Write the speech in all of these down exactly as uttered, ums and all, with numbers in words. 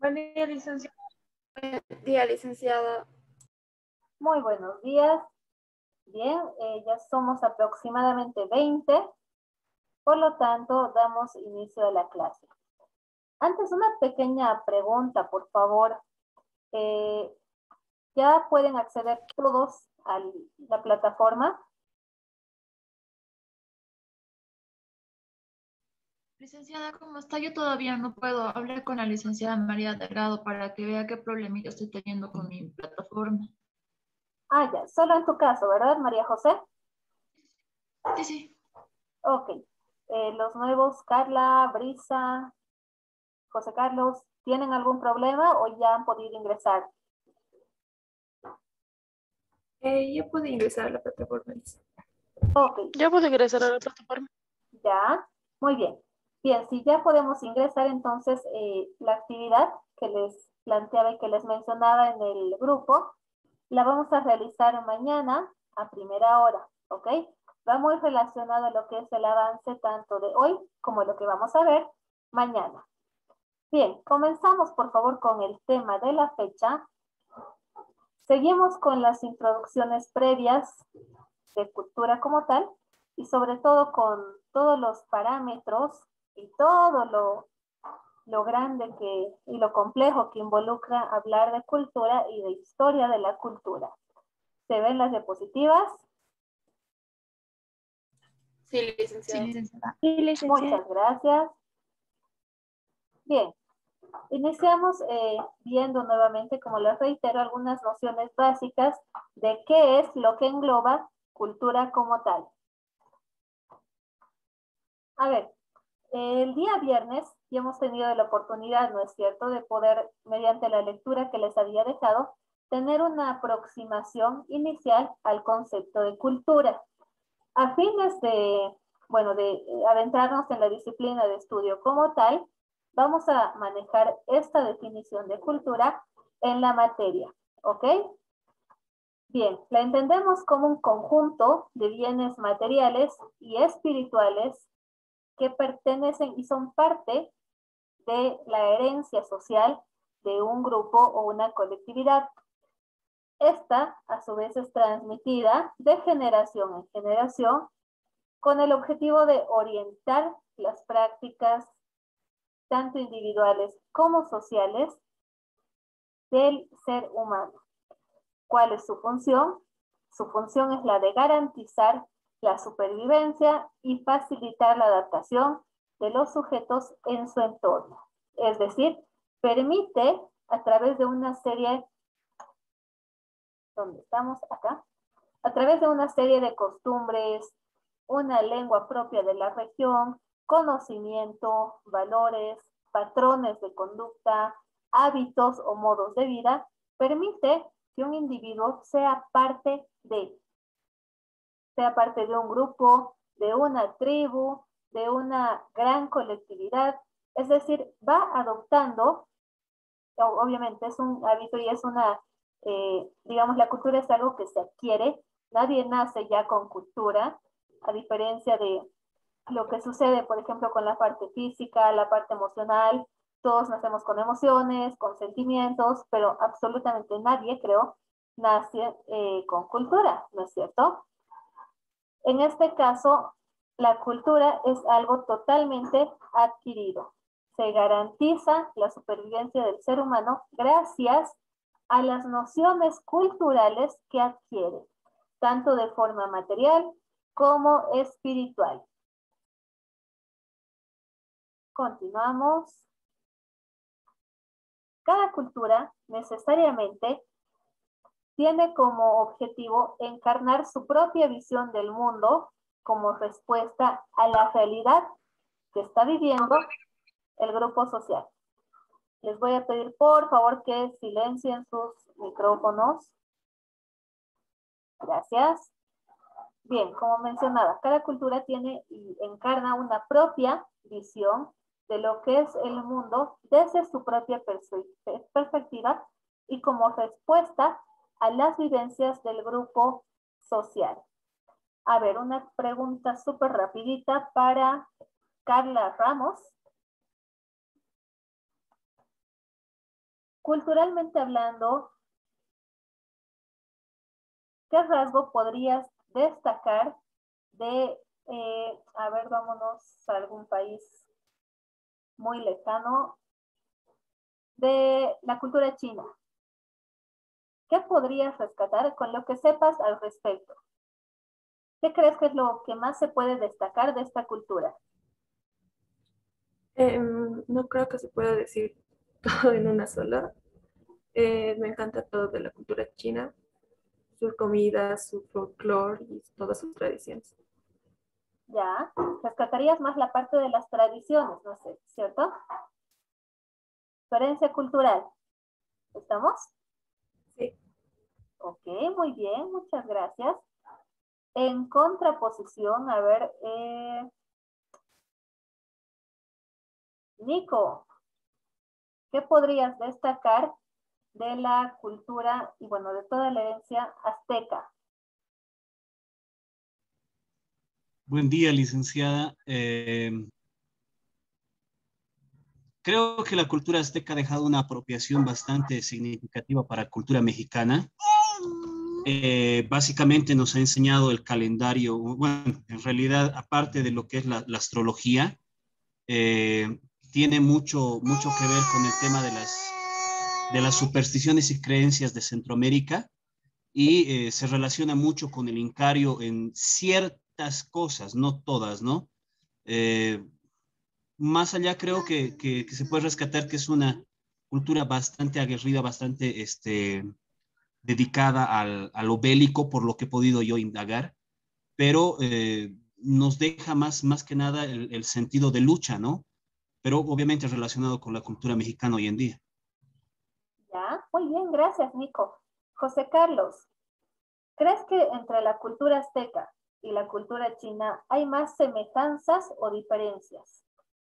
Buen día, licenciada. Buen día, licenciada. Muy buenos días. Bien, eh, ya somos aproximadamente veinte, por lo tanto, damos inicio a la clase. Antes, una pequeña pregunta, por favor. Eh, ¿Ya pueden acceder todos a la plataforma? Licenciada, ¿cómo está? Yo todavía no puedo hablar con la licenciada María Delgado para que vea qué problemita estoy teniendo con mi plataforma. Ah, ya, solo en tu caso, ¿verdad, María José? Sí, sí. Ok. Eh, los nuevos, Carla, Brisa, José Carlos, ¿tienen algún problema o ya han podido ingresar? Eh, ya pude ingresar a la plataforma. Ok. Ya puedo ingresar a la plataforma. Ya, muy bien. Bien, si ya podemos ingresar, entonces eh, la actividad que les planteaba y que les mencionaba en el grupo, la vamos a realizar mañana a primera hora, ¿ok? Va muy relacionado a lo que es el avance tanto de hoy como lo que vamos a ver mañana. Bien, comenzamos por favor con el tema de la fecha. Seguimos con las introducciones previas de cultura como tal y sobre todo con todos los parámetros y todo lo, lo grande que, y lo complejo que involucra hablar de cultura y de historia de la cultura. ¿Se ven las diapositivas? Sí, licenciada. Sí, licenciada. Sí, licenciada. Muchas gracias. Bien, iniciamos eh, viendo nuevamente, como les reitero, algunas nociones básicas de qué es lo que engloba cultura como tal. A ver, el día viernes ya hemos tenido la oportunidad, ¿no es cierto?, de poder, mediante la lectura que les había dejado, tener una aproximación inicial al concepto de cultura. A fines de, bueno, de adentrarnos en la disciplina de estudio como tal, vamos a manejar esta definición de cultura en la materia, ¿ok? Bien, la entendemos como un conjunto de bienes materiales y espirituales que pertenecen y son parte de la herencia social de un grupo o una colectividad. Esta, a su vez, es transmitida de generación en generación con el objetivo de orientar las prácticas, tanto individuales como sociales, del ser humano. ¿Cuál es su función? Su función es la de garantizar la supervivencia y facilitar la adaptación de los sujetos en su entorno. Es decir, permite a través de una serie, ¿dónde estamos? Acá. A través de una serie de costumbres, una lengua propia de la región, conocimiento, valores, patrones de conducta, hábitos o modos de vida, permite que un individuo sea parte de, sea parte de un grupo, de una tribu, de una gran colectividad, es decir, va adoptando, obviamente es un hábito y es una, eh, digamos, la cultura es algo que se adquiere, nadie nace ya con cultura, a diferencia de lo que sucede, por ejemplo, con la parte física, la parte emocional, todos nacemos con emociones, con sentimientos, pero absolutamente nadie, creo, nace eh, con cultura, ¿no es cierto? En este caso, la cultura es algo totalmente adquirido. Se garantiza la supervivencia del ser humano gracias a las nociones culturales que adquiere, tanto de forma material como espiritual. Continuamos. Cada cultura necesariamente tiene como objetivo encarnar su propia visión del mundo como respuesta a la realidad que está viviendo el grupo social. Les voy a pedir por favor que silencien sus micrófonos. Gracias. Bien, como mencionaba, cada cultura tiene y encarna una propia visión de lo que es el mundo desde su propia perspectiva y como respuesta a las vivencias del grupo social. A ver, una pregunta súper rapidita para Carla Ramos. culturalmente hablando, ¿qué rasgo podrías destacar de, eh, a ver, vámonos a algún país muy lejano, de la cultura china? ¿Qué podrías rescatar con lo que sepas al respecto? ¿Qué crees que es lo que más se puede destacar de esta cultura? Em, no creo que se pueda decir todo en una sola. Eh, me encanta todo de la cultura china, su comida, su folclore y todas sus tradiciones. Ya, rescatarías más la parte de las tradiciones, no sé, ¿cierto? Diferencia cultural. ¿Estamos? Sí. Ok, muy bien, muchas gracias. En contraposición, a ver, eh, Nico, ¿qué podrías destacar de la cultura y bueno, de toda la herencia azteca? Buen día, licenciada. Eh, creo que la cultura azteca ha dejado una apropiación bastante significativa para la cultura mexicana. Eh, básicamente nos ha enseñado el calendario, bueno, en realidad, aparte de lo que es la, la astrología, eh, tiene mucho, mucho que ver con el tema de las, de las supersticiones y creencias de Centroamérica y eh, se relaciona mucho con el incario en ciertas cosas, no todas, ¿no? Eh, más allá creo que, que, que, se puede rescatar que es una cultura bastante aguerrida, bastante este, dedicada al, a lo bélico, por lo que he podido yo indagar, pero eh, nos deja más, más que nada el, el sentido de lucha, ¿no? Pero obviamente relacionado con la cultura mexicana hoy en día. Ya, muy bien, gracias, Nico. José Carlos, ¿crees que entre la cultura azteca y la cultura china hay más semejanzas o diferencias?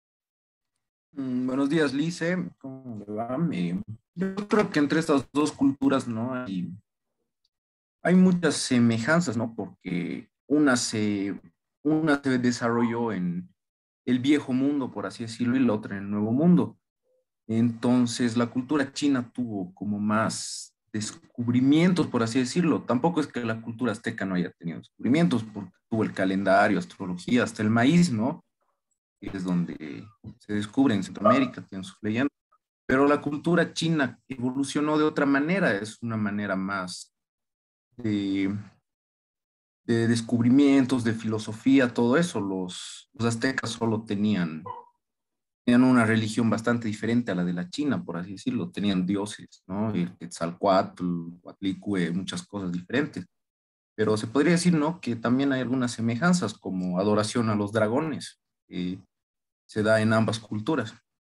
Mm, buenos días, Lice. ¿Cómo le va? Eh, yo creo que entre estas dos culturas, ¿no? Hay, hay muchas semejanzas, ¿no? Porque una se, una se desarrolló en el viejo mundo, por así decirlo, y la otra en el nuevo mundo. Entonces, la cultura china tuvo como más descubrimientos, por así decirlo. Tampoco es que la cultura azteca no haya tenido descubrimientos, porque tuvo el calendario, astrología, hasta el maíz, ¿no? Que es donde se descubre en Centroamérica, tienen sus leyendas. Pero la cultura china evolucionó de otra manera, es una manera más de, de descubrimientos, de filosofía, todo eso. Los, los aztecas solo tenían, tenían una religión bastante diferente a la de la China, por así decirlo. Tenían dioses, ¿no? El Quetzalcóatl, Huatlicue, muchas cosas diferentes. Pero se podría decir, ¿no? Que también hay algunas semejanzas, como adoración a los dragones, que se da en ambas culturas.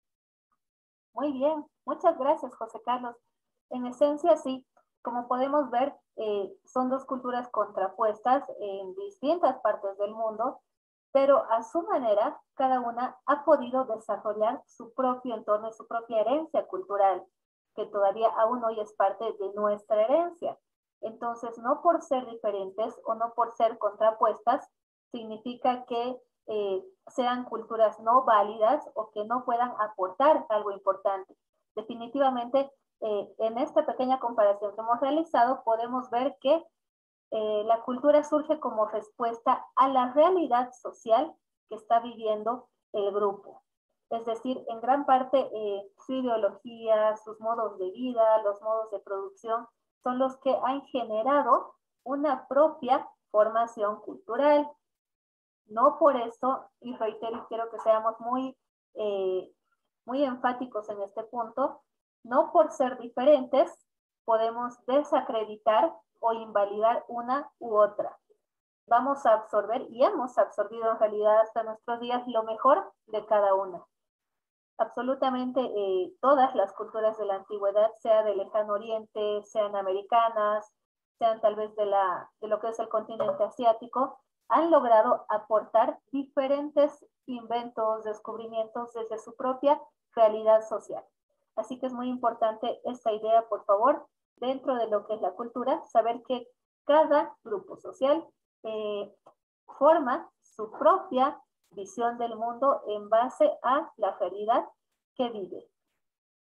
Muy bien, muchas gracias, José Carlos. En esencia, sí, como podemos ver, eh, son dos culturas contrapuestas en distintas partes del mundo, pero a su manera, cada una ha podido desarrollar su propio entorno y su propia herencia cultural, que todavía aún hoy es parte de nuestra herencia. Entonces, no por ser diferentes o no por ser contrapuestas, significa que eh, sean culturas no válidas o que no puedan aportar algo importante. Definitivamente, eh, en esta pequeña comparación que hemos realizado, podemos ver que eh, la cultura surge como respuesta a la realidad social que está viviendo el grupo. Es decir, en gran parte eh, su ideología, sus modos de vida, los modos de producción, son los que han generado una propia formación cultural. No por eso, y reitero y quiero que seamos muy, eh, muy enfáticos en este punto, no por ser diferentes podemos desacreditar o invalidar una u otra. Vamos a absorber y hemos absorbido en realidad hasta nuestros días lo mejor de cada una. Absolutamente eh, todas las culturas de la antigüedad, sea del lejano oriente, sean americanas, sean tal vez de, la, de lo que es el continente asiático, han logrado aportar diferentes inventos, descubrimientos desde su propia realidad social. Así que es muy importante esta idea, por favor, dentro de lo que es la cultura, saber que cada grupo social eh, forma su propia visión del mundo en base a la realidad que vive.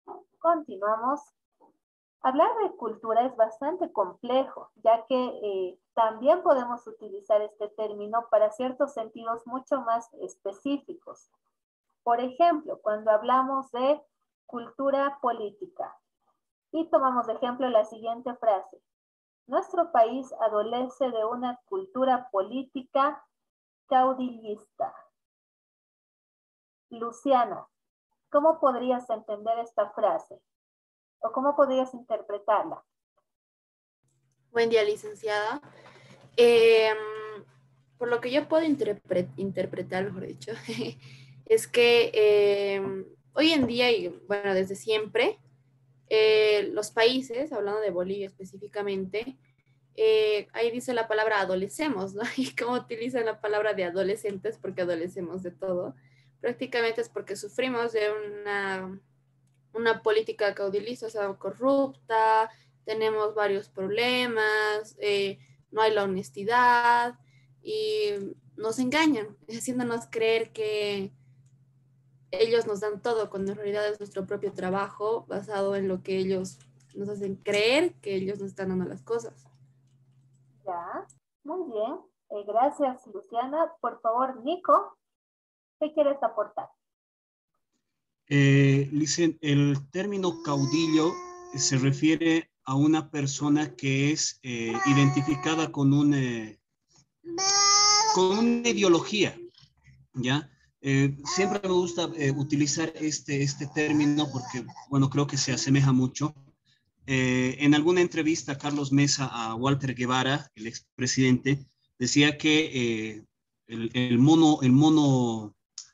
Continuamos. Hablar de cultura es bastante complejo, ya que eh, también podemos utilizar este término para ciertos sentidos mucho más específicos. Por ejemplo, cuando hablamos de cultura política y tomamos de ejemplo la siguiente frase: nuestro país adolece de una cultura política caudillista. Luciana, ¿cómo podrías entender esta frase? ¿O cómo podrías interpretarla? Buen día, licenciada. Eh, por lo que yo puedo interpre- interpretar, mejor dicho, es que eh, hoy en día, y bueno, desde siempre, eh, los países, hablando de Bolivia específicamente, eh, ahí dice la palabra adolecemos, ¿no? Y cómo utilizan la palabra de adolescentes, porque adolecemos de todo, prácticamente es porque sufrimos de una, una política caudilista, o sea, corrupta, tenemos varios problemas, eh, no hay la honestidad y nos engañan, haciéndonos creer que ellos nos dan todo, cuando en realidad es nuestro propio trabajo basado en lo que ellos nos hacen creer que ellos nos están dando las cosas. Ya, muy bien. Eh, gracias, Luciana. Por favor, Nico, ¿qué quieres aportar? Eh, Licen, el término caudillo se refiere a una persona que es eh, identificada con, un, eh, con una ideología, ¿ya? Eh, siempre me gusta eh, utilizar este, este término porque, bueno, creo que se asemeja mucho. Eh, en alguna entrevista, Carlos Mesa a Walter Guevara, el expresidente, decía que eh, el, el mono, el mono,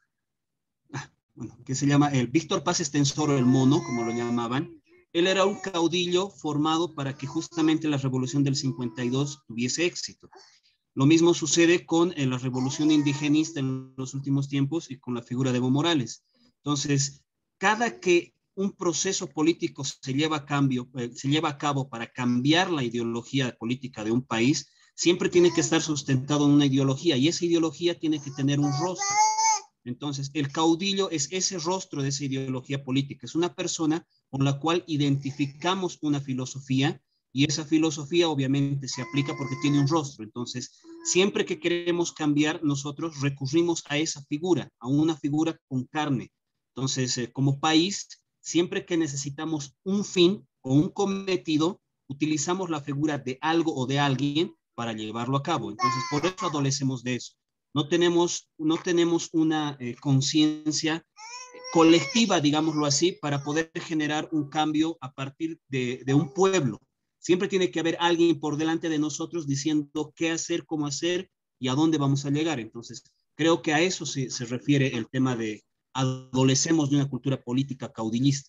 ah, bueno, que se llama el Víctor Paz Estenssoro, el mono, como lo llamaban, él era un caudillo formado para que justamente la revolución del cincuenta y dos tuviese éxito. Lo mismo sucede con eh, la revolución indigenista en los últimos tiempos y con la figura de Evo Morales. Entonces, cada que un proceso político se lleva a, cambio, eh, se lleva a cabo para cambiar la ideología política de un país, siempre tiene que estar sustentado en una ideología y esa ideología tiene que tener un rostro. Entonces, el caudillo es ese rostro de esa ideología política, es una persona con la cual identificamos una filosofía y esa filosofía obviamente se aplica porque tiene un rostro. Entonces, siempre que queremos cambiar, nosotros recurrimos a esa figura, a una figura con carne. Entonces, eh, como país, siempre que necesitamos un fin o un cometido, utilizamos la figura de algo o de alguien para llevarlo a cabo. Entonces, por eso adolecemos de eso. No tenemos, no tenemos una eh, conciencia colectiva, digámoslo así, para poder generar un cambio a partir de, de un pueblo. Siempre tiene que haber alguien por delante de nosotros diciendo qué hacer, cómo hacer y a dónde vamos a llegar. Entonces, creo que a eso se, se refiere el tema de adolecemos de una cultura política caudillista.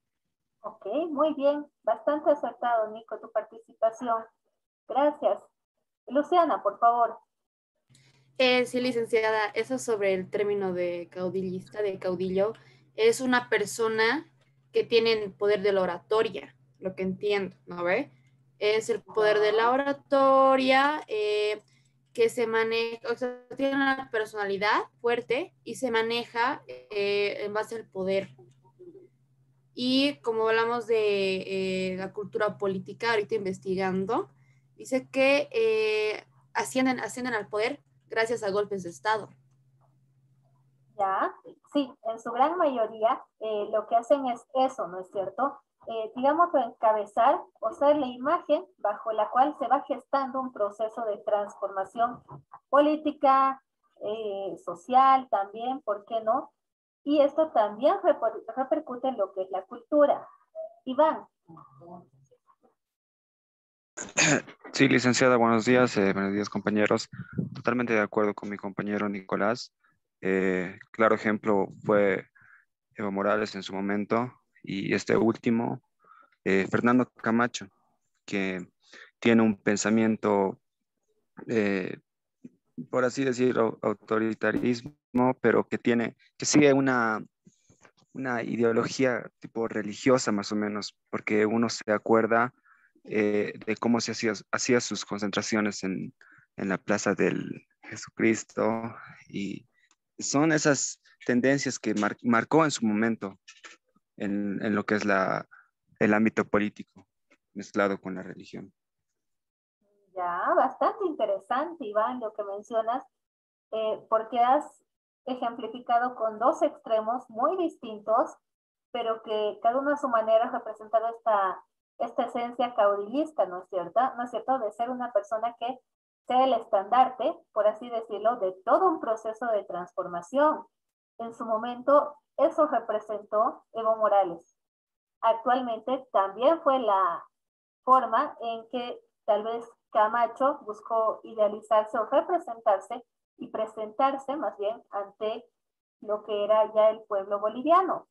Ok, muy bien. Bastante acertado, Nico, tu participación. Gracias. Luciana, por favor. Eh, sí, licenciada, eso sobre el término de caudillista, de caudillo, es una persona que tiene poder de la oratoria, lo que entiendo, ¿no ve? Es el poder de la oratoria, eh, que se maneja, o sea, tiene una personalidad fuerte y se maneja eh, en base al poder. Y como hablamos de eh, la cultura política, ahorita investigando, dice que eh, ascienden, ascienden al poder gracias a golpes de Estado. Ya, sí, en su gran mayoría eh, lo que hacen es eso, ¿no es cierto? Eh, digamos, encabezar o ser la imagen bajo la cual se va gestando un proceso de transformación política, eh, social también, ¿por qué no? Y esto también reper repercute en lo que es la cultura. Iván. Sí, licenciada, buenos días, eh, buenos días compañeros. Totalmente de acuerdo con mi compañero Nicolás. Eh, claro ejemplo fue Evo Morales en su momento y este último, eh, Fernando Camacho, que tiene un pensamiento, eh, por así decirlo, autoritarismo, pero que tiene, que sigue una, una ideología tipo religiosa más o menos, porque uno se acuerda eh, de cómo se hacía, hacía sus concentraciones en, en la Plaza del Jesucristo y son esas tendencias que mar, marcó en su momento en, en lo que es la, el ámbito político mezclado con la religión. Ya, bastante interesante, Iván, lo que mencionas, eh, porque has ejemplificado con dos extremos muy distintos, pero que cada uno a su manera ha representado esta, esta esencia caudillista, ¿no es cierto? ¿No es cierto? De ser una persona que sea el estandarte, por así decirlo, de todo un proceso de transformación. En su momento, eso representó Evo Morales. Actualmente también fue la forma en que tal vez Camacho buscó idealizarse o representarse y presentarse más bien ante lo que era ya el pueblo boliviano.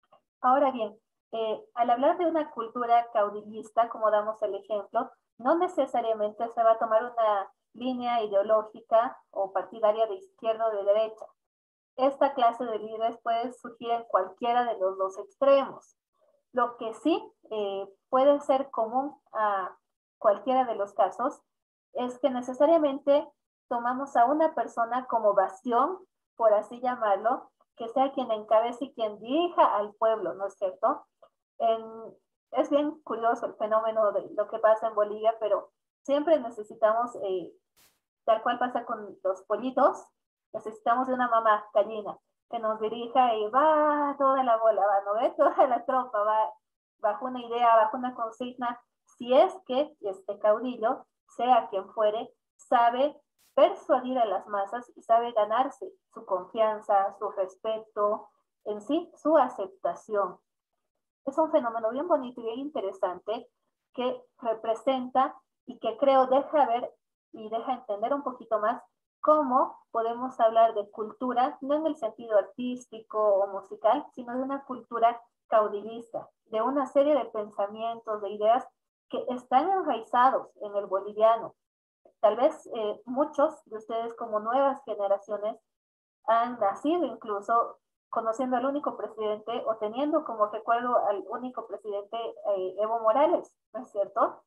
Ahora bien, eh, al hablar de una cultura caudillista, como damos el ejemplo, no necesariamente se va a tomar una línea ideológica o partidaria de izquierda o de derecha. Esta clase de líderes puede surgir en cualquiera de los dos extremos. Lo que sí eh, puede ser común a cualquiera de los casos es que necesariamente tomamos a una persona como bastión, por así llamarlo, que sea quien encabece y quien dirija al pueblo, ¿no es cierto? En, es bien curioso el fenómeno de lo que pasa en Bolivia, pero siempre necesitamos, eh, tal cual pasa con los pollitos, necesitamos de una mamá gallina que nos dirija y va toda la bola, va, ¿no ves? Toda la tropa va bajo una idea, bajo una consigna, si es que este caudillo, sea quien fuere, sabe persuadir a las masas y sabe ganarse su confianza, su respeto, en sí, su aceptación. Es un fenómeno bien bonito y bien interesante que representa y que creo deja ver y deja entender un poquito más cómo podemos hablar de cultura, no en el sentido artístico o musical, sino de una cultura caudillista, de una serie de pensamientos, de ideas que están enraizados en el boliviano. Tal vez eh, muchos de ustedes como nuevas generaciones han nacido incluso conociendo al único presidente o teniendo como recuerdo al único presidente eh, Evo Morales, ¿no es cierto?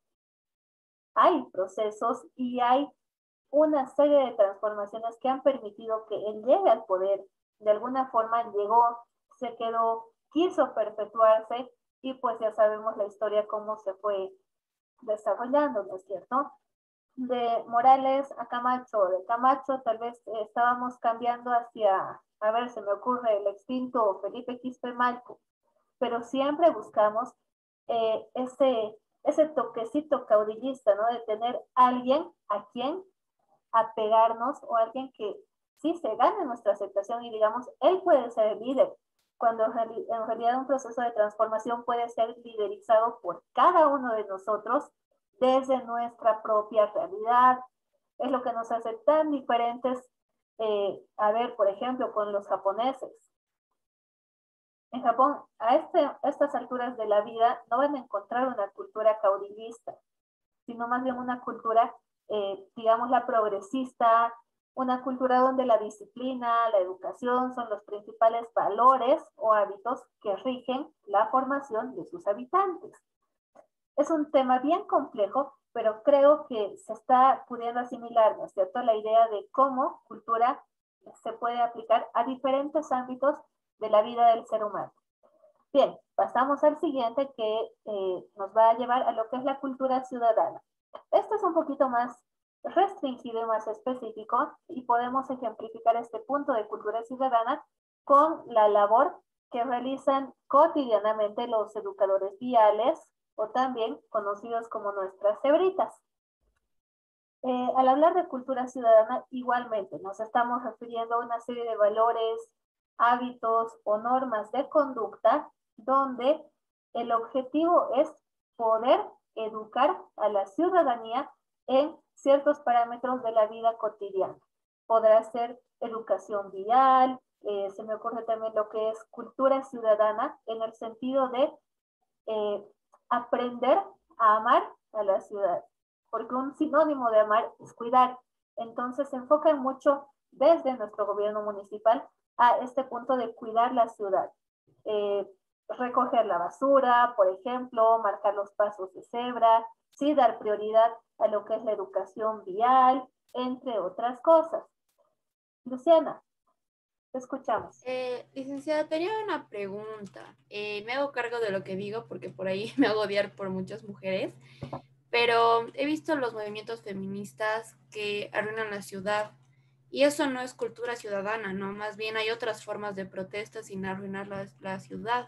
Hay procesos y hay una serie de transformaciones que han permitido que él llegue al poder. De alguna forma llegó, se quedó, quiso perpetuarse y pues ya sabemos la historia cómo se fue desarrollando, ¿no es cierto? De Morales a Camacho, de Camacho tal vez eh, estábamos cambiando hacia, a ver, se me ocurre el extinto Felipe Quispe Malco, pero siempre buscamos eh, ese, ese toquecito caudillista, ¿no? De tener alguien a quien apegarnos o alguien que sí se gane nuestra aceptación y digamos, él puede ser el líder, cuando en realidad un proceso de transformación puede ser liderizado por cada uno de nosotros desde nuestra propia realidad. Es lo que nos hace tan diferentes, eh, a ver, por ejemplo, con los japoneses. En Japón, a, este, a estas alturas de la vida, no van a encontrar una cultura caudillista, sino más bien una cultura, eh, digamos, la progresista, una cultura donde la disciplina, la educación son los principales valores o hábitos que rigen la formación de sus habitantes. Es un tema bien complejo, pero creo que se está pudiendo asimilar, ¿no es cierto?, la idea de cómo cultura se puede aplicar a diferentes ámbitos de la vida del ser humano. Bien, pasamos al siguiente que eh, nos va a llevar a lo que es la cultura ciudadana. Esto es un poquito más restringido y más específico y podemos ejemplificar este punto de cultura ciudadana con la labor que realizan cotidianamente los educadores viales o también conocidos como nuestras cebritas. Eh, al hablar de cultura ciudadana, igualmente nos estamos refiriendo a una serie de valores, hábitos o normas de conducta donde el objetivo es poder educar a la ciudadanía en ciertos parámetros de la vida cotidiana. Podrá ser educación vial, eh, se me ocurre también lo que es cultura ciudadana en el sentido de eh, aprender a amar a la ciudad, porque un sinónimo de amar es cuidar. Entonces se enfoca mucho desde nuestro gobierno municipal a este punto de cuidar la ciudad. Eh, recoger la basura, por ejemplo, marcar los pasos de cebra, sí dar prioridad a lo que es la educación vial, entre otras cosas. Luciana, Te escuchamos. Eh, licenciada, tenía una pregunta. Eh, me hago cargo de lo que digo porque por ahí me hago odiar por muchas mujeres, pero he visto los movimientos feministas que arruinan la ciudad y eso no es cultura ciudadana, ¿no? Más bien hay otras formas de protesta sin arruinar la, la ciudad.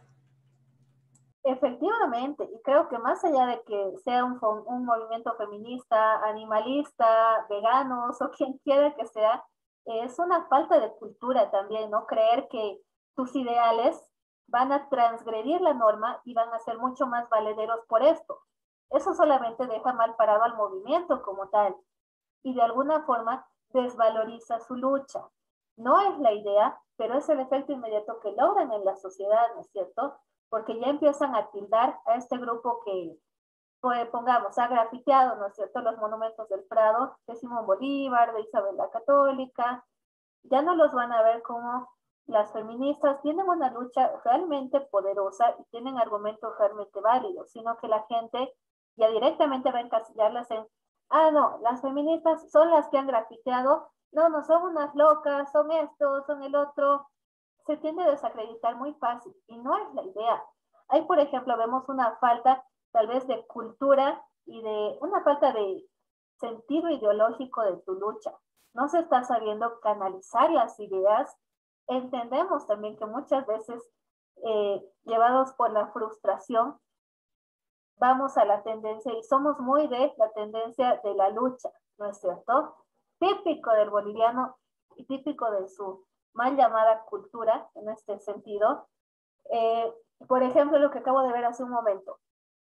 Efectivamente, y creo que más allá de que sea un, un movimiento feminista, animalista, veganos o quien quiera que sea, es una falta de cultura también, ¿no? Creer que tus ideales van a transgredir la norma y van a ser mucho más valederos por esto. Eso solamente deja mal parado al movimiento como tal y de alguna forma desvaloriza su lucha. No es la idea, pero es el efecto inmediato que logran en la sociedad, ¿no es cierto? Porque ya empiezan a tildar a este grupo que, pues, pongamos, ha grafiteado, ¿no es cierto?, los monumentos del Prado, de Simón Bolívar, de Isabel la Católica. Ya no los van a ver como las feministas tienen una lucha realmente poderosa y tienen argumentos realmente válidos, sino que la gente ya directamente va a encasillarlas en, ah, no, las feministas son las que han grafiteado, no, no, son unas locas, son esto, son el otro. Se tiende a desacreditar muy fácil y no es la idea. Ahí, por ejemplo, vemos una falta tal vez de cultura y de una falta de sentido ideológico de tu lucha. No se está sabiendo canalizar las ideas. Entendemos también que muchas veces, eh, llevados por la frustración, vamos a la tendencia y somos muy de la tendencia de la lucha, ¿no es cierto? Típico del boliviano y típico de su mal llamada cultura en este sentido. Eh, por ejemplo, lo que acabo de ver hace un momento.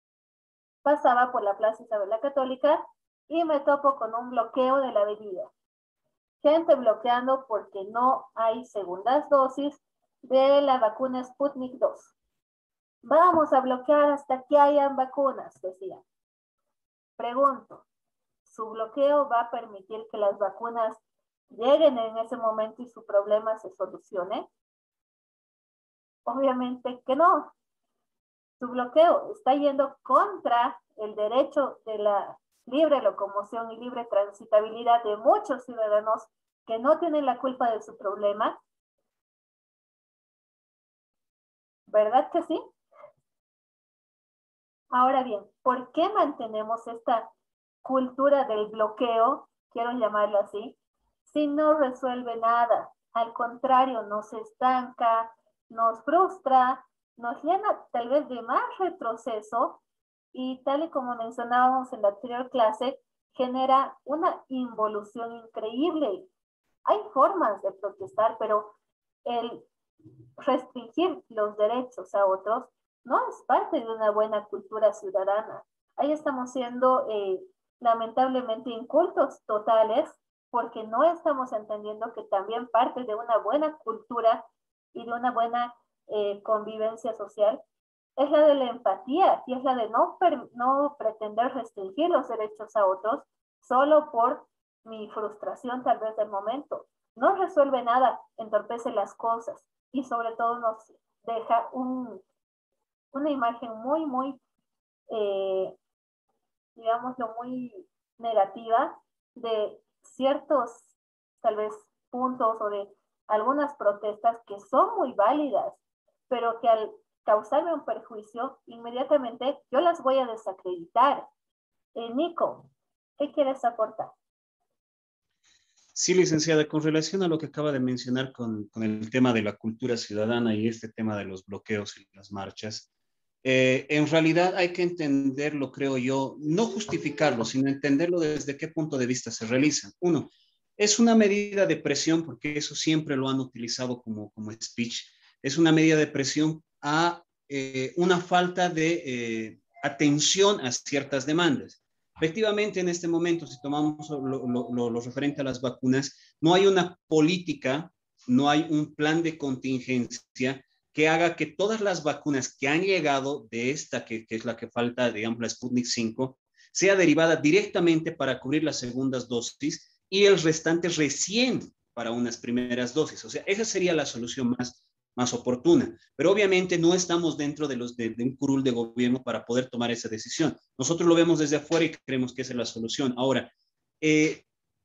Pasaba por la Plaza Isabel la Católica y me topo con un bloqueo de la avenida. Gente bloqueando porque no hay segundas dosis de la vacuna Sputnik dos. Vamos a bloquear hasta que hayan vacunas, decían. Pregunto, ¿su bloqueo va a permitir que las vacunas lleguen en ese momento y su problema se solucione? Obviamente que no. Su bloqueo está yendo contra el derecho de la libre locomoción y libre transitabilidad de muchos ciudadanos que no tienen la culpa de su problema. ¿Verdad que sí? Ahora bien, ¿por qué mantenemos esta cultura del bloqueo, quiero llamarlo así, si no resuelve nada? Al contrario, nos estanca, nos frustra, nos llena tal vez de más retroceso y tal y como mencionábamos en la anterior clase, genera una involución increíble. Hay formas de protestar, pero el restringir los derechos a otros no es parte de una buena cultura ciudadana. Ahí estamos siendo eh, lamentablemente incultos totales porque no estamos entendiendo que también parte de una buena cultura y de una buena eh, convivencia social es la de la empatía y es la de no, no pretender restringir los derechos a otros solo por mi frustración tal vez del momento. No resuelve nada, entorpece las cosas y sobre todo nos deja un, una imagen muy, muy, eh, digámoslo, muy negativa de ciertos tal vez puntos o de algunas protestas que son muy válidas, pero que al causarme un perjuicio, inmediatamente yo las voy a desacreditar. Eh, Nico, ¿qué quieres aportar? Sí, licenciada, con relación a lo que acaba de mencionar con, con el tema de la cultura ciudadana y este tema de los bloqueos y las marchas, eh, en realidad hay que entenderlo, creo yo, no justificarlo, sino entenderlo desde qué punto de vista se realizan. Uno, es una medida de presión, porque eso siempre lo han utilizado como, como speech, es una medida de presión a eh, una falta de eh, atención a ciertas demandas. Efectivamente, en este momento, si tomamos lo, lo, lo, lo referente a las vacunas, no hay una política, no hay un plan de contingencia que haga que todas las vacunas que han llegado de esta, que, que es la que falta, digamos, la Sputnik cinco, sea derivada directamente para cubrir las segundas dosis y el restante recién para unas primeras dosis. O sea, esa sería la solución más, más oportuna. Pero obviamente no estamos dentro de, los, de, de un curul de gobierno para poder tomar esa decisión. Nosotros lo vemos desde afuera y creemos que esa es la solución. Ahora, eh,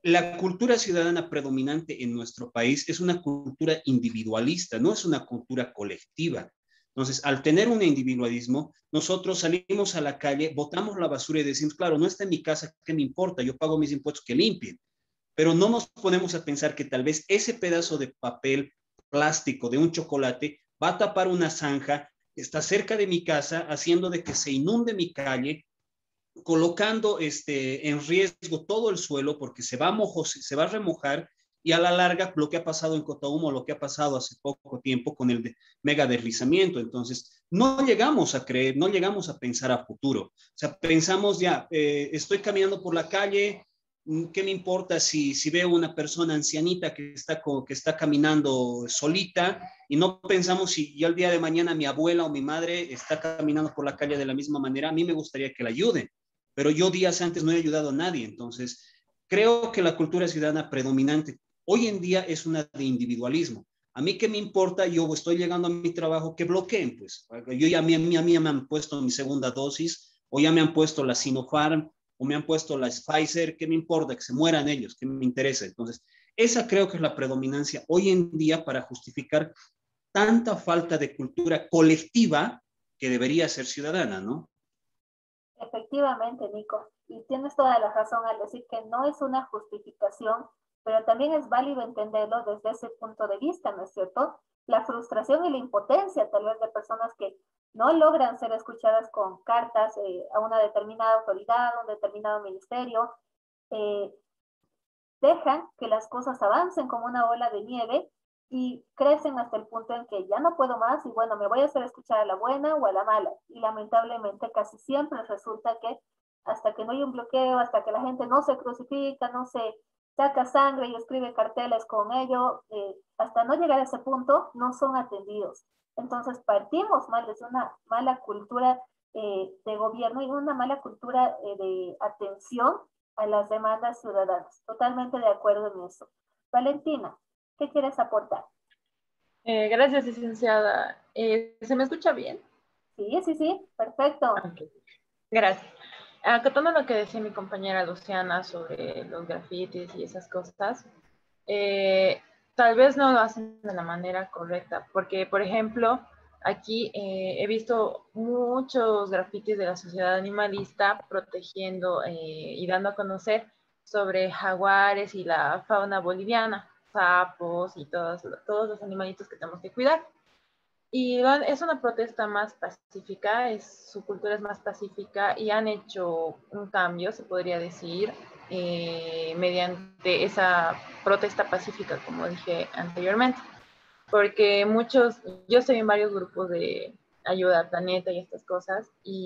La cultura ciudadana predominante en nuestro país es una cultura individualista, no es una cultura colectiva. Entonces, al tener un individualismo, nosotros salimos a la calle, botamos la basura y decimos, claro, no está en mi casa, ¿qué me importa? Yo pago mis impuestos, que limpien. Pero no nos ponemos a pensar que tal vez ese pedazo de papel plástico de un chocolate va a tapar una zanja que está cerca de mi casa, haciendo de que se inunde mi calle, colocando este, en riesgo todo el suelo porque se va, a mojo, se va a remojar, y a la larga lo que ha pasado en Cotahumo, lo que ha pasado hace poco tiempo con el de mega deslizamiento. Entonces, no llegamos a creer, no llegamos a pensar a futuro. O sea, pensamos ya, eh, estoy caminando por la calle, ¿qué me importa si, si veo una persona ancianita que está, que está caminando solita? Y no pensamos si ya el día de mañana mi abuela o mi madre está caminando por la calle de la misma manera. A mí me gustaría que la ayuden, pero yo días antes no he ayudado a nadie. Entonces, creo que la cultura ciudadana predominante hoy en día es una de individualismo. A mí qué me importa, yo estoy llegando a mi trabajo, que bloqueen, pues. Yo ya, a mí, a mí, a mí me han puesto mi segunda dosis, o ya me han puesto la Sinopharm, o me han puesto la Pfizer, ¿qué me importa? Que se mueran ellos, ¿qué me interesa? Entonces, esa creo que es la predominancia hoy en día para justificar tanta falta de cultura colectiva que debería ser ciudadana, ¿no? Efectivamente, Nico, y tienes toda la razón al decir que no es una justificación, pero también es válido entenderlo desde ese punto de vista, ¿no es cierto? La frustración y la impotencia tal vez de personas que no logran ser escuchadas con cartas eh, a una determinada autoridad, a un determinado ministerio, eh, dejan que las cosas avancen como una ola de nieve y crecen hasta el punto en que ya no puedo más y bueno, me voy a hacer escuchar a la buena o a la mala. Y lamentablemente casi siempre resulta que hasta que no hay un bloqueo, hasta que la gente no se crucifica, no se saca sangre y escribe carteles con ello, eh, hasta no llegar a ese punto no son atendidos. Entonces partimos mal desde una mala cultura eh, de gobierno y una mala cultura eh, de atención a las demandas ciudadanas. Totalmente de acuerdo en eso. Valentina, ¿qué quieres aportar? Eh, gracias, licenciada. Eh, ¿se me escucha bien? Sí, sí, sí, perfecto. Okay. Gracias. Acatando lo que decía mi compañera Luciana sobre los grafitis y esas cosas, eh, tal vez no lo hacen de la manera correcta, porque, por ejemplo, aquí eh, he visto muchos grafitis de la sociedad animalista protegiendo eh, y dando a conocer sobre jaguares y la fauna boliviana, sapos y todos, todos los animalitos que tenemos que cuidar. Y es una protesta más pacífica, es, su cultura es más pacífica y han hecho un cambio, se podría decir, eh, mediante esa protesta pacífica, como dije anteriormente. Porque muchos, yo estoy en varios grupos de ayuda al planeta y estas cosas,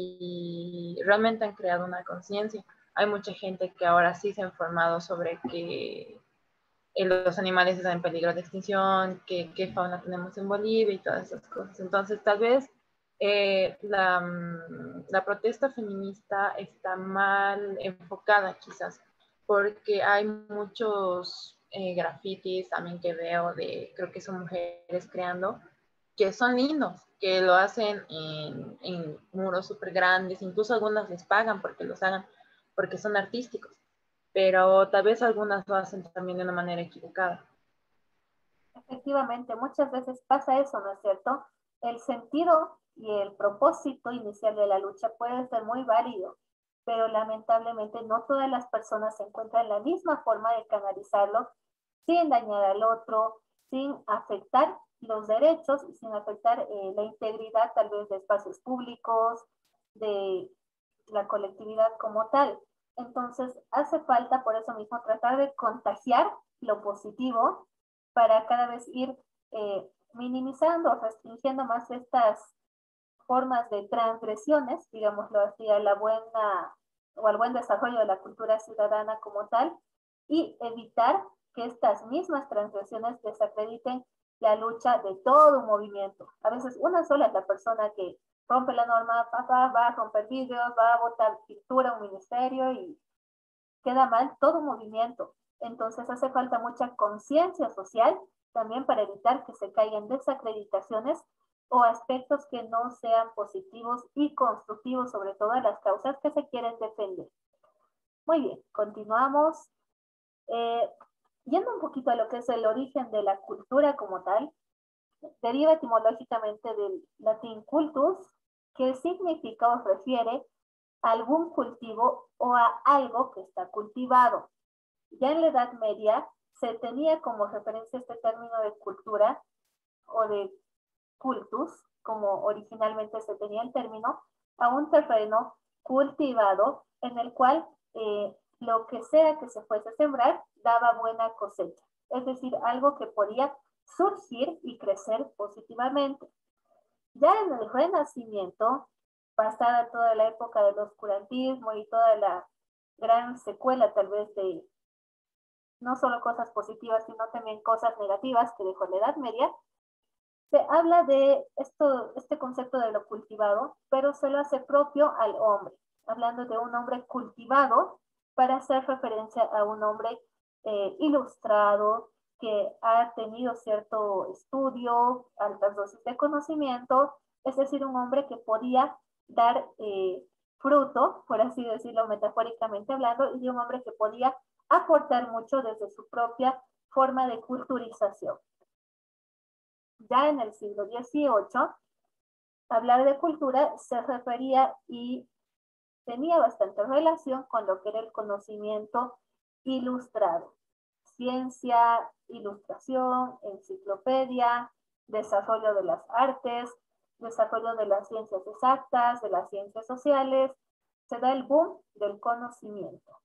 y realmente han creado una conciencia. Hay mucha gente que ahora sí se ha informado sobre que los animales están en peligro de extinción, qué, qué fauna tenemos en Bolivia y todas esas cosas. Entonces, tal vez eh, la, la protesta feminista está mal enfocada quizás, porque hay muchos eh, grafitis también que veo de, creo que son mujeres creando, que son lindos, que lo hacen en, en muros súper grandes, incluso algunas les pagan porque los hagan, porque son artísticos, pero tal vez algunas lo hacen también de una manera equivocada. Efectivamente, muchas veces pasa eso, ¿no es cierto? El sentido y el propósito inicial de la lucha puede ser muy válido, pero lamentablemente no todas las personas se encuentran la misma forma de canalizarlo sin dañar al otro, sin afectar los derechos y sin afectar eh, la integridad tal vez de espacios públicos, de la colectividad como tal. Entonces, hace falta por eso mismo tratar de contagiar lo positivo para cada vez ir eh, minimizando o restringiendo más estas formas de transgresiones, digámoslo así, a la buena o al buen desarrollo de la cultura ciudadana como tal, y evitar que estas mismas transgresiones desacrediten la lucha de todo un movimiento. A veces una sola es la persona que rompe la norma, papá, va a romper vidrios, va a botar pintura a un ministerio y queda mal todo un movimiento. Entonces hace falta mucha conciencia social también para evitar que se caigan desacreditaciones o aspectos que no sean positivos y constructivos sobre todas las causas que se quieren defender. Muy bien, continuamos. Eh, yendo un poquito a lo que es el origen de la cultura como tal, deriva etimológicamente del latín cultus, que significa o refiere a algún cultivo o a algo que está cultivado. Ya en la Edad Media se tenía como referencia este término de cultura o de cultus, como originalmente se tenía el término, a un terreno cultivado en el cual eh, lo que sea que se fuese a sembrar daba buena cosecha. Es decir, algo que podía surgir y crecer positivamente. Ya en el Renacimiento, pasada toda la época del oscurantismo y toda la gran secuela tal vez de no solo cosas positivas, sino también cosas negativas que dejó la Edad Media, se habla de esto, este concepto de lo cultivado, pero se lo hace propio al hombre, hablando de un hombre cultivado para hacer referencia a un hombre eh, ilustrado, que ha tenido cierto estudio, altas dosis de conocimiento, es decir, un hombre que podía dar eh, fruto, por así decirlo metafóricamente hablando, y un hombre que podía aportar mucho desde su propia forma de culturización. Ya en el siglo dieciocho, hablar de cultura se refería y tenía bastante relación con lo que era el conocimiento ilustrado. Ciencia, ilustración, enciclopedia, desarrollo de las artes, desarrollo de las ciencias exactas, de las ciencias sociales. Se da el boom del conocimiento.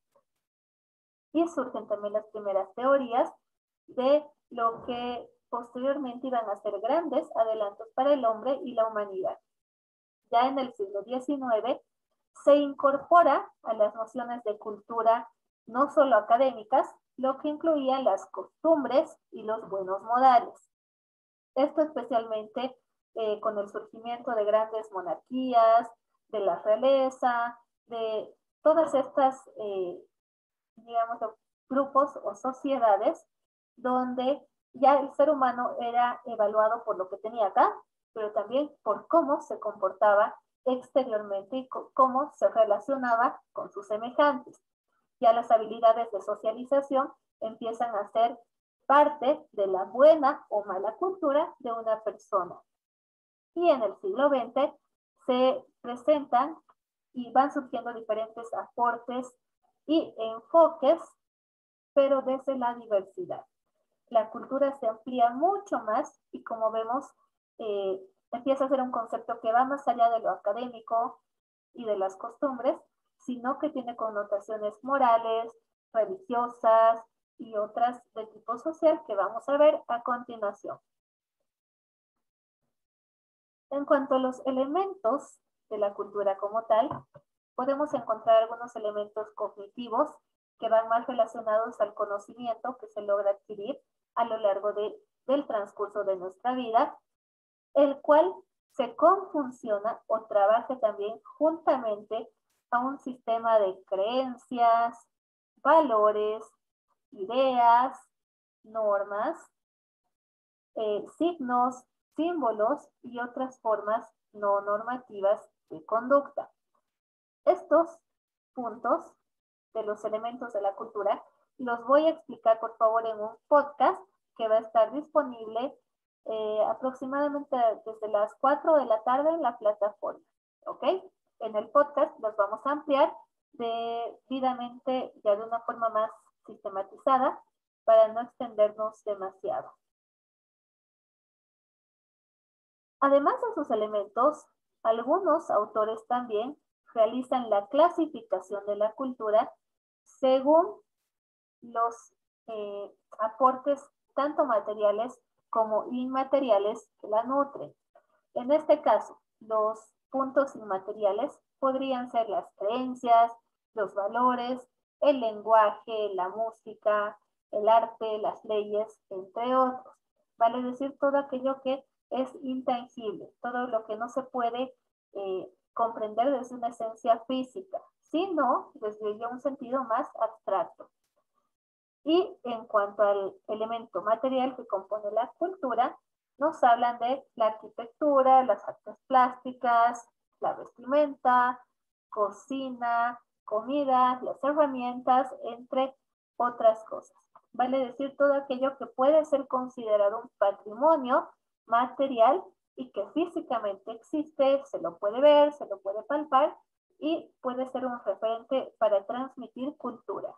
Y surgen también las primeras teorías de lo que posteriormente iban a ser grandes adelantos para el hombre y la humanidad. Ya en el siglo diecinueve se incorpora a las nociones de cultura no solo académicas, lo que incluía las costumbres y los buenos modales. Esto especialmente eh, con el surgimiento de grandes monarquías, de la realeza, de todas estas, eh, digamos, grupos o sociedades donde ya el ser humano era evaluado por lo que tenía acá, pero también por cómo se comportaba exteriormente y cómo se relacionaba con sus semejantes. Ya las habilidades de socialización empiezan a ser parte de la buena o mala cultura de una persona. Y en el siglo veinte se presentan y van surgiendo diferentes aportes y enfoques, pero desde la diversidad. La cultura se amplía mucho más y, como vemos, eh, empieza a ser un concepto que va más allá de lo académico y de las costumbres, sino que tiene connotaciones morales, religiosas y otras de tipo social que vamos a ver a continuación. En cuanto a los elementos de la cultura como tal, podemos encontrar algunos elementos cognitivos que van más relacionados al conocimiento que se logra adquirir a lo largo de, del transcurso de nuestra vida, el cual se confunciona o trabaja también juntamente a un sistema de creencias, valores, ideas, normas, eh, signos, símbolos y otras formas no normativas de conducta. Estos puntos de los elementos de la cultura los voy a explicar, por favor, en un podcast que va a estar disponible eh, aproximadamente desde las cuatro de la tarde en la plataforma, ¿ok? En el podcast los vamos a ampliar debidamente, ya de una forma más sistematizada, para no extendernos demasiado. Además de sus elementos, algunos autores también realizan la clasificación de la cultura según los eh, aportes tanto materiales como inmateriales que la nutren. En este caso, los puntos inmateriales podrían ser las creencias, los valores, el lenguaje, la música, el arte, las leyes, entre otros. Vale decir, todo aquello que es intangible, todo lo que no se puede eh, comprender desde una esencia física, sino desde ya un sentido más abstracto. Y en cuanto al elemento material que compone la cultura, nos hablan de la arquitectura, las artes plásticas, la vestimenta, cocina, comida, las herramientas, entre otras cosas. Vale decir todo aquello que puede ser considerado un patrimonio material y que físicamente existe, se lo puede ver, se lo puede palpar y puede ser un referente para transmitir cultura.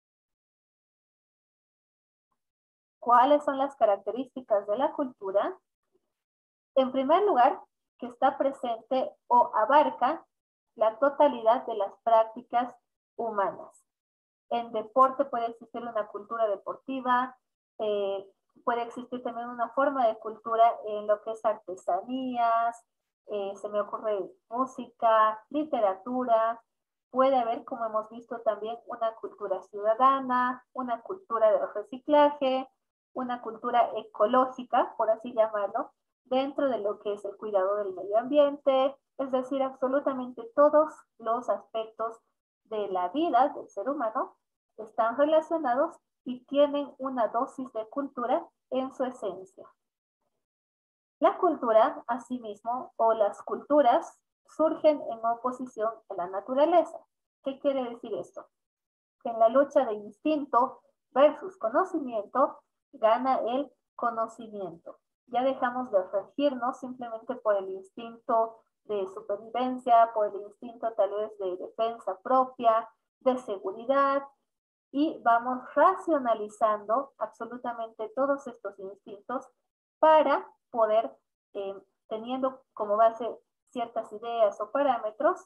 ¿Cuáles son las características de la cultura? En primer lugar, que está presente o abarca la totalidad de las prácticas humanas. En deporte puede existir una cultura deportiva, eh, puede existir también una forma de cultura en lo que es artesanías, eh, se me ocurre música, literatura, puede haber, como hemos visto también, una cultura ciudadana, una cultura de reciclaje, una cultura ecológica, por así llamarlo, dentro de lo que es el cuidado del medio ambiente, es decir, absolutamente todos los aspectos de la vida del ser humano están relacionados y tienen una dosis de cultura en su esencia. La cultura, asimismo, o las culturas, surgen en oposición a la naturaleza. ¿Qué quiere decir esto? Que en la lucha de instinto versus conocimiento, gana el conocimiento. Ya dejamos de regirnos simplemente por el instinto de supervivencia, por el instinto tal vez de defensa propia, de seguridad, y vamos racionalizando absolutamente todos estos instintos para poder, eh, teniendo como base ciertas ideas o parámetros,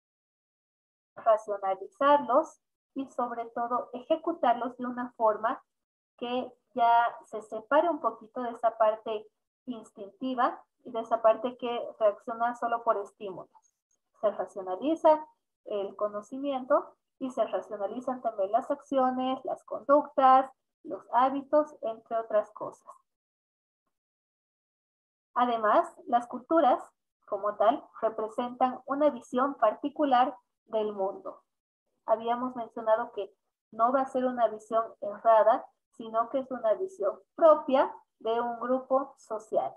racionalizarlos y sobre todo ejecutarlos de una forma que ya se separe un poquito de esa parte instintiva y de esa parte que reacciona solo por estímulos. Se racionaliza el conocimiento y se racionalizan también las acciones, las conductas, los hábitos, entre otras cosas. Además, las culturas, como tal, representan una visión particular del mundo. Habíamos mencionado que no va a ser una visión errada, sino que es una visión propia de un grupo social.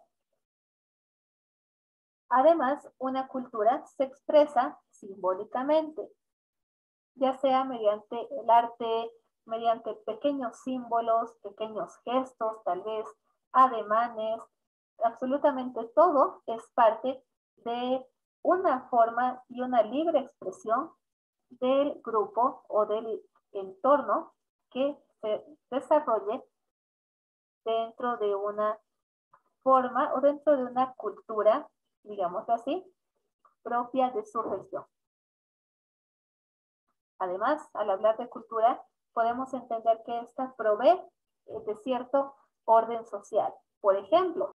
Además, una cultura se expresa simbólicamente, ya sea mediante el arte, mediante pequeños símbolos, pequeños gestos, tal vez ademanes, absolutamente todo es parte de una forma y una libre expresión del grupo o del entorno que se desarrolle dentro de una forma o dentro de una cultura, digamos así, propia de su región. Además, al hablar de cultura, podemos entender que ésta provee de cierto orden social. Por ejemplo,